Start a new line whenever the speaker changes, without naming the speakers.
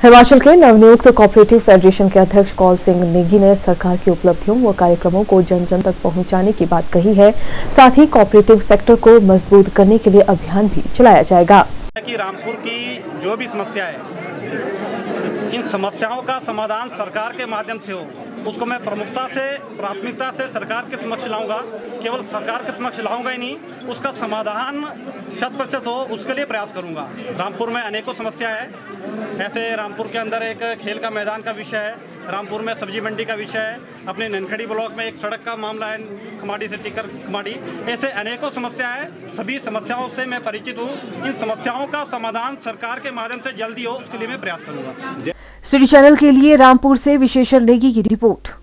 हिमाचल के नवनियुक्त cooperative federation के अध्यक्ष कौल सिंह नेगी ने सरकार की उपलब्धियों व कार्यक्रमों को जन जन तक पहुंचाने की बात कही है। साथ ही कोऑपरेटिव सेक्टर को मजबूत करने के लिए अभियान भी चलाया जाएगा।
कि रामपुर की जो भी समस्या है, इन समस्याओं का समाधान सरकार के माध्यम से हो, उसको मैं प्रमुखता से प्राथमिकता से सरकार के समक्ष लाऊंगा। केवल सरकार के समक्ष लाऊंगा ही नहीं, उसका समाधान 100% हो, उसके लिए प्रयास करूंगा। रामपुर में अनेकों समस्या है। ऐसे रामपुर के अंदर एक खेल का मैदान का विषय है, रामपुर में सब्जी मंडी का विषय है, अपने ननखड़ी ब्लॉक में एक सड़क का मामला है, खमाड़ी से टिकर खमाड़ी। ऐसे अनेकों समस्या है। सभी समस्याओं से मैं परिचित हूँ। इन समस्याओं का समाधान सरकार के माध्यम से जल्दी हो, उसके लिए मैं प्रयास करूँगा।
सिटी चैनल के लिए रामपुर से विशेषण नेगी की रिपोर्ट।